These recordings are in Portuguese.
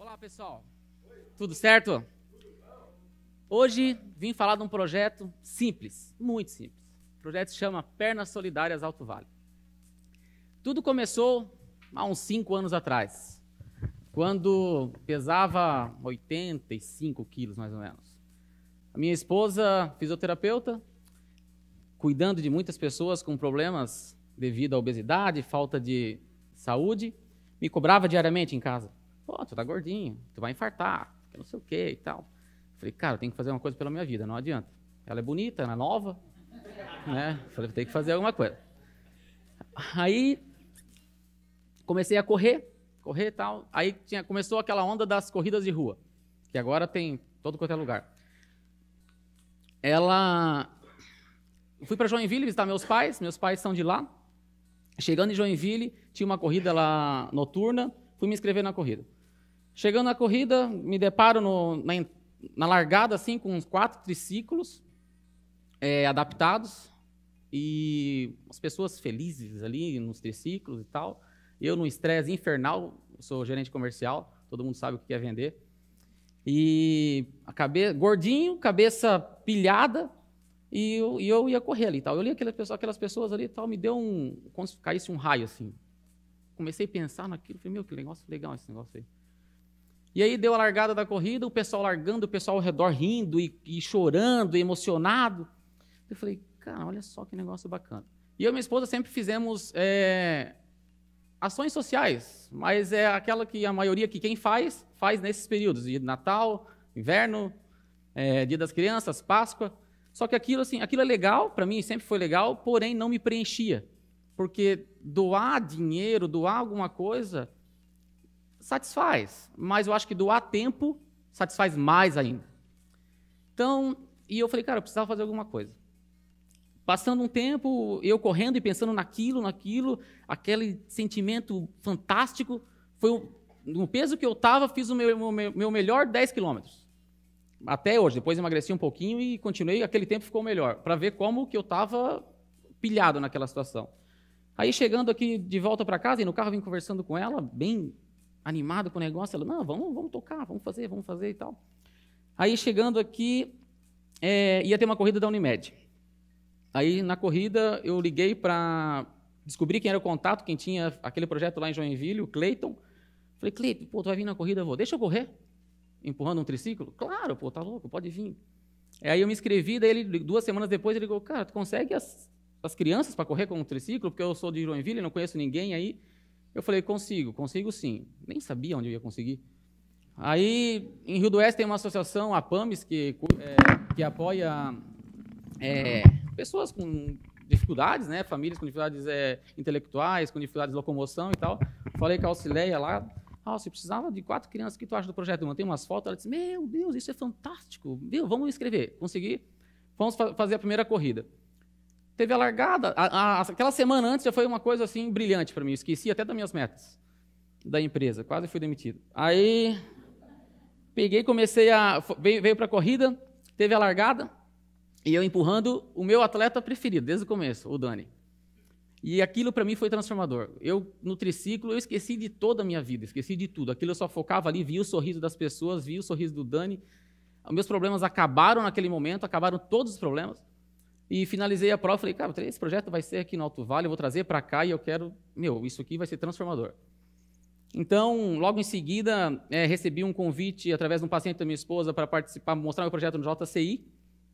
Olá, pessoal. Tudo certo? Hoje vim falar de um projeto simples, muito simples. O projeto se chama Pernas Solidárias Alto Vale. Tudo começou há uns 5 anos atrás, quando pesava 85 quilos, mais ou menos. A minha esposa, fisioterapeuta, cuidando de muitas pessoas com problemas devido à obesidade, falta de saúde, me cobrava diariamente em casa. Pô, tu tá gordinho, tu vai infartar, não sei o que e tal. Falei, cara, eu tenho que fazer uma coisa pela minha vida, não adianta. Ela é bonita, ela é nova, né? Falei, tem que fazer alguma coisa. Aí, comecei a correr e tal. Aí começou aquela onda das corridas de rua, que agora tem todo quanto é lugar. Eu fui para Joinville visitar meus pais são de lá. Chegando em Joinville, tinha uma corrida lá noturna, fui me inscrever na corrida. Chegando na corrida, me deparo na largada, assim, com uns 4 triciclos adaptados e as pessoas felizes ali nos triciclos e tal. Eu num estresse infernal, sou gerente comercial, todo mundo sabe o que é vender. E gordinho, cabeça pilhada, e eu ia correr ali e tal. Eu li aquelas pessoas ali e tal, me deu como se caísse um raio, assim. Comecei a pensar naquilo, falei, meu, que negócio legal esse negócio aí. E aí deu a largada da corrida, o pessoal largando, o pessoal ao redor rindo e chorando, e emocionado. Eu falei, cara, olha só que negócio bacana. E eu e minha esposa sempre fizemos ações sociais, mas é aquela que a maioria que quem faz nesses períodos, de Natal, Inverno, Dia das Crianças, Páscoa. Só que aquilo é legal, para mim sempre foi legal, porém não me preenchia. Porque doar dinheiro, doar alguma coisa, satisfaz, mas eu acho que doar tempo satisfaz mais ainda. Então, e eu falei, cara, eu precisava fazer alguma coisa. Passando um tempo, eu correndo e pensando naquilo, aquele sentimento fantástico, no peso que eu estava, fiz o meu melhor 10 quilômetros. Até hoje, depois emagreci um pouquinho e continuei, aquele tempo ficou melhor, para ver como que eu estava pilhado naquela situação. Aí, chegando aqui de volta para casa, e no carro vim conversando com ela, bem animado com o negócio, ela, não, vamos tocar, vamos fazer e tal. Aí, chegando aqui, ia ter uma corrida da Unimed. Aí, na corrida, eu liguei para descobrir quem era o contato, quem tinha aquele projeto lá em Joinville, o Cleiton. Falei, Cleiton, pô, tu vai vir na corrida, eu vou. Deixa eu correr? Empurrando um triciclo? Claro, pô, tá louco, pode vir. Aí eu me inscrevi, daí ele, 2 semanas depois, ele ligou, cara, tu consegue as crianças para correr com um triciclo? Porque eu sou de Joinville, não conheço ninguém aí. Eu falei, consigo sim. Nem sabia onde eu ia conseguir. Aí, em Rio do Oeste, tem uma associação, a PAMES, que apoia pessoas com dificuldades, né? Famílias com dificuldades intelectuais, com dificuldades de locomoção e tal. Falei com a Auxileia lá, você precisava de 4 crianças, o que tu acha do projeto? Eu mandei umas fotos, ela disse, meu Deus, isso é fantástico, vamos inscrever. Consegui, vamos fazer a primeira corrida. Teve a largada, aquela semana antes já foi uma coisa assim brilhante para mim, esqueci até das minhas metas da empresa, quase fui demitido. Aí, peguei, veio para a corrida, teve a largada, e eu empurrando o meu atleta preferido, desde o começo, o Dani. E aquilo para mim foi transformador. No triciclo, eu esqueci de toda a minha vida, esqueci de tudo. Aquilo eu só focava ali, via o sorriso das pessoas, via o sorriso do Dani. Os meus problemas acabaram naquele momento, acabaram todos os problemas. E finalizei a prova, falei, cara, esse projeto vai ser aqui no Alto Vale, eu vou trazer para cá e eu quero, isso aqui vai ser transformador. Então, logo em seguida, recebi um convite através de um paciente da minha esposa para participar, mostrar meu projeto no JCI.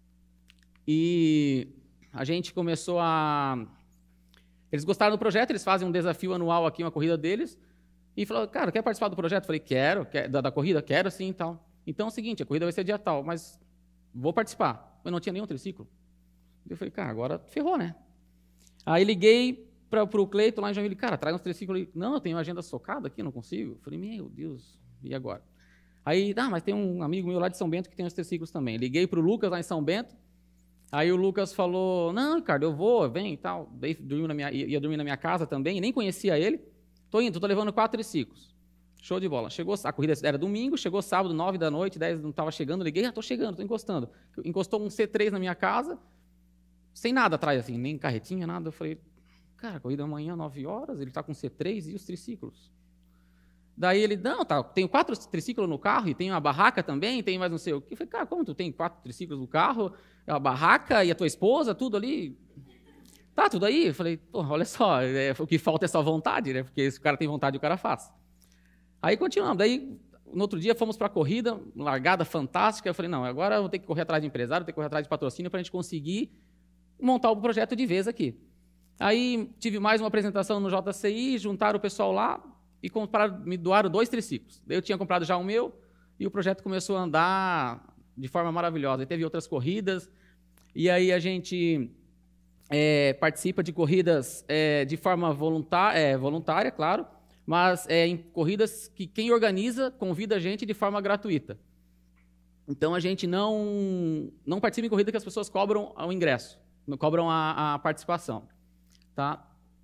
E a gente começou Eles gostaram do projeto, eles fazem um desafio anual aqui, uma corrida deles, e falaram, cara, quer participar do projeto? Falei, quero, da corrida? Quero sim e tal. Então é o seguinte, a corrida vai ser dia tal, mas vou participar. Eu não tinha nenhum triciclo. Eu falei, cara, agora ferrou, né? Aí liguei para o Cleiton lá em Joinville, cara, traz uns triciclos ali. Não, eu tenho agenda socada aqui, não consigo. Eu falei, meu Deus, e agora? Aí, mas tem um amigo meu lá de São Bento que tem os triciclos também. Liguei para o Lucas lá em São Bento, aí o Lucas falou, não, Ricardo, eu vou, vem e tal. Daí ia dormir na minha casa também, nem conhecia ele. Tô levando 4 triciclos. Show de bola. A corrida era domingo, chegou sábado, 9 da noite, 10 não estava chegando, liguei, tô chegando, tô encostando. Encostou um C3 na minha casa, sem nada atrás, assim, nem carretinha, nada. Eu falei, cara, a corrida amanhã, 9 horas, ele está com C3 e os triciclos. Daí ele, não, tá, tenho 4 triciclos no carro e tenho uma barraca também, tem mais não sei o quê. Eu falei, cara, como tu tem 4 triciclos no carro, a barraca e a tua esposa, tudo ali? Tá, tudo aí? Eu falei, pô, olha só, o que falta é só vontade, né? Porque se o cara tem vontade, o cara faz. Aí continuamos, daí no outro dia fomos para a corrida, largada fantástica. Eu falei, não, agora eu vou ter que correr atrás de empresário, vou ter que correr atrás de patrocínio para a gente conseguir montar o projeto de vez aqui. Aí tive mais uma apresentação no JCI, juntaram o pessoal lá e me doaram 2 triciclos. Daí eu tinha comprado já o meu e o projeto começou a andar de forma maravilhosa. E teve outras corridas e aí a gente participa de corridas de forma voluntária, claro, mas em corridas que quem organiza convida a gente de forma gratuita. Então a gente não participa em corrida que as pessoas cobram o ingresso, não cobram a participação. Tá?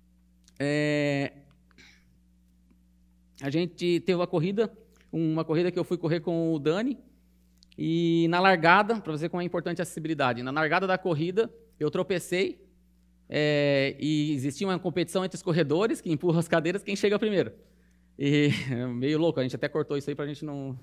A gente teve uma corrida que eu fui correr com o Dani, e na largada, para você ver como é importante a acessibilidade, na largada da corrida eu tropecei, e existia uma competição entre os corredores que empurram as cadeiras, quem chega primeiro. E meio louco, a gente até cortou isso aí para a gente não...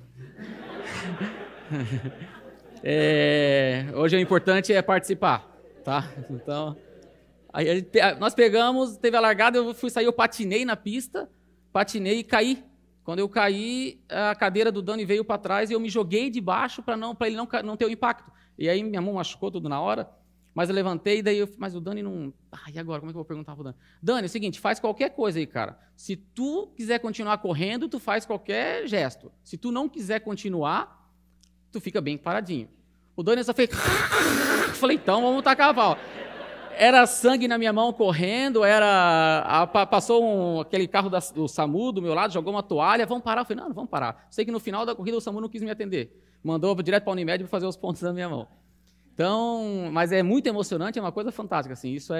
hoje o importante é participar, tá? Então... Aí nós pegamos, teve a largada, eu patinei na pista, patinei e caí. Quando eu caí, a cadeira do Dani veio para trás e eu me joguei de baixo para ele não ter o impacto. E aí minha mão machucou tudo na hora, mas eu levantei, mas o Dani não... e agora, como é que eu vou perguntar pro Dani? Dani, é o seguinte, faz qualquer coisa aí, cara. Se tu quiser continuar correndo, tu faz qualquer gesto. Se tu não quiser continuar, tu fica bem paradinho. O Dani só fez... Falei, então vamos tacar a pau. Era sangue na minha mão correndo, passou aquele carro do SAMU do meu lado, jogou uma toalha, vamos parar? Eu falei, não vamos parar. Sei que no final da corrida o SAMU não quis me atender. Mandou direto para a Unimed para fazer os pontos na minha mão. Então, mas é muito emocionante, é uma coisa fantástica, assim, isso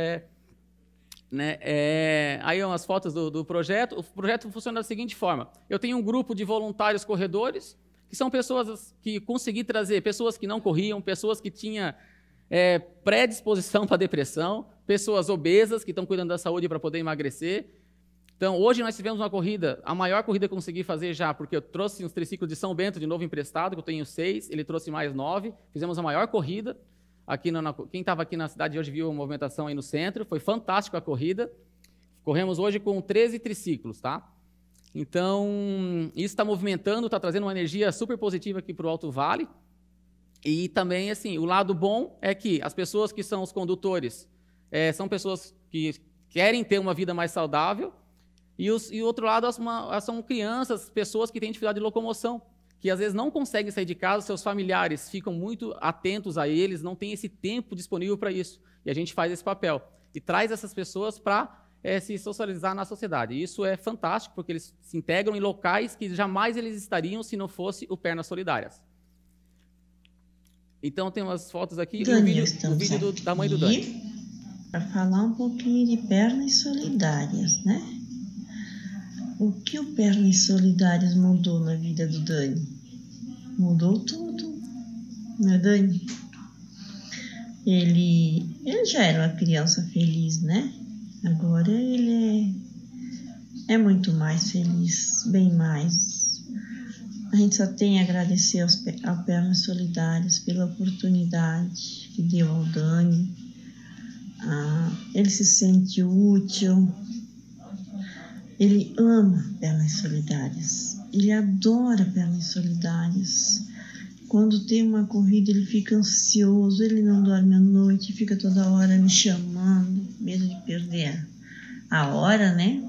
aí umas fotos do projeto. O projeto funciona da seguinte forma, eu tenho um grupo de voluntários corredores, que são pessoas que consegui trazer, pessoas que não corriam, pessoas que tinham predisposição para depressão, pessoas obesas que estão cuidando da saúde para poder emagrecer. Então, hoje nós tivemos uma corrida, a maior corrida que eu consegui fazer já, porque eu trouxe uns triciclos de São Bento de novo emprestado, que eu tenho 6, ele trouxe mais 9, fizemos a maior corrida. Quem estava aqui na cidade hoje viu a movimentação aí no centro, foi fantástico a corrida. Corremos hoje com 13 triciclos, tá? Então, isso está movimentando, está trazendo uma energia super positiva aqui para o Alto Vale. E também, assim, o lado bom é que as pessoas que são os condutores são pessoas que querem ter uma vida mais saudável, e o outro lado são crianças, pessoas que têm dificuldade de locomoção, que às vezes não conseguem sair de casa, seus familiares ficam muito atentos a eles, não têm esse tempo disponível para isso. E a gente faz esse papel e traz essas pessoas para se socializar na sociedade. E isso é fantástico, porque eles se integram em locais que jamais eles estariam se não fosse o Pernas Solidárias. Então, tem umas fotos aqui, Dani, o vídeo da mãe do Dani. Para falar um pouquinho de Pernas Solidárias, né? O que o Pernas Solidárias mudou na vida do Dani? Mudou tudo, né, Dani? Ele já era uma criança feliz, né? Agora ele é muito mais feliz, bem mais. A gente só tem a agradecer ao Pernas Solidárias pela oportunidade que deu ao Dani. Ele se sente útil. Ele ama Pernas Solidárias. Ele adora Pernas Solidárias. Quando tem uma corrida, ele fica ansioso, ele não dorme à noite, fica toda hora me chamando, medo de perder a hora, né?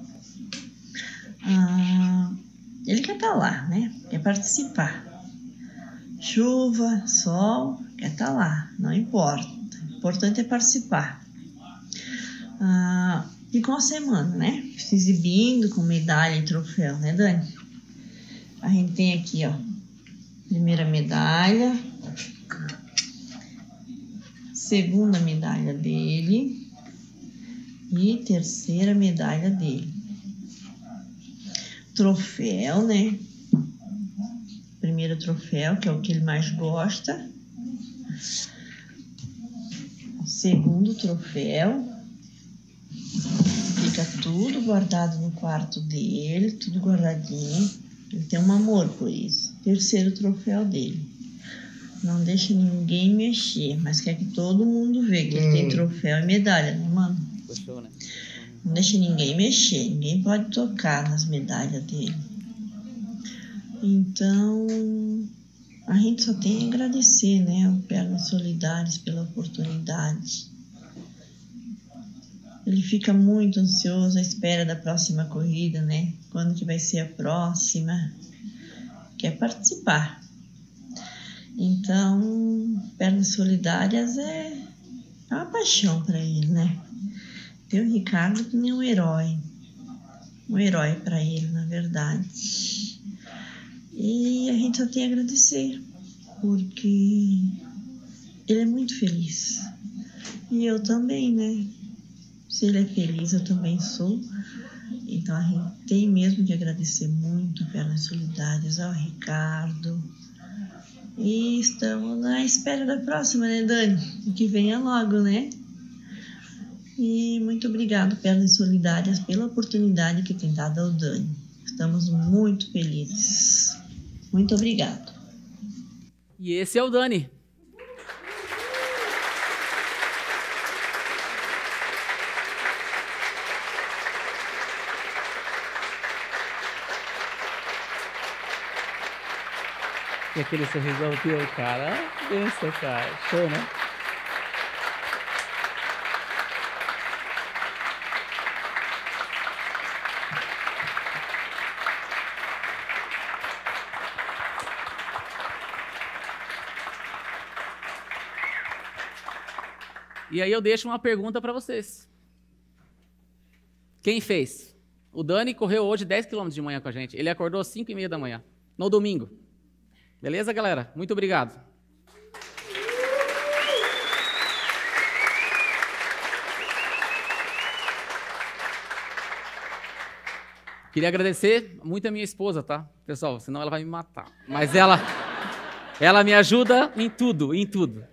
Ele quer estar lá, né? Quer participar. Chuva, sol, quer estar lá, não importa. O importante é participar. Ficou uma semana, né? Se exibindo com medalha e troféu, né, Dani? A gente tem aqui, ó, primeira medalha, segunda medalha dele e terceira medalha dele. Troféu, né? Primeiro troféu, que é o que ele mais gosta. Segundo troféu. Fica tudo guardado no quarto dele, tudo guardadinho. Ele tem um amor por isso. Terceiro troféu dele. Não deixa ninguém mexer, mas quer que todo mundo veja que ele tem troféu e medalha, né, mano? Gostou, né? Não deixa ninguém mexer, ninguém pode tocar nas medalhas dele. Então, a gente só tem a agradecer, né, ao Pernas Solidárias pela oportunidade. Ele fica muito ansioso à espera da próxima corrida, né? Quando que vai ser a próxima? Quer participar. Então, Pernas Solidárias é uma paixão para ele, né? Tem o Ricardo que nem um herói para ele, na verdade. E a gente só tem a agradecer, porque ele é muito feliz. E eu também, né? Se ele é feliz, eu também sou. Então a gente tem mesmo de agradecer muito Pernas Solidárias ao Ricardo. E estamos na espera da próxima, né, Dani? Que venha logo, né? E muito obrigado, Pernas Solidárias, pela oportunidade que tem dado ao Dani. Estamos muito felizes. Muito obrigado. E esse é o Dani. E aquele sorrisão teu, cara. Pensa, cara. Show, né? E aí eu deixo uma pergunta para vocês. Quem fez? O Dani correu hoje 10 km de manhã com a gente. Ele acordou às 5h30 da manhã, no domingo. Beleza, galera? Muito obrigado. Queria agradecer muito a minha esposa, tá? Pessoal, senão ela vai me matar. Mas ela me ajuda em tudo, em tudo.